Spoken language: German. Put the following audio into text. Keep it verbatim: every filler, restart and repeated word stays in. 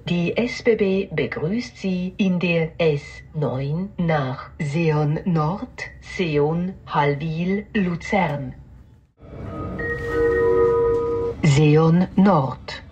Die S B B begrüßt Sie in der S neun nach Seeon Nord, Seeon, Hallwil, Luzern. Seeon Nord.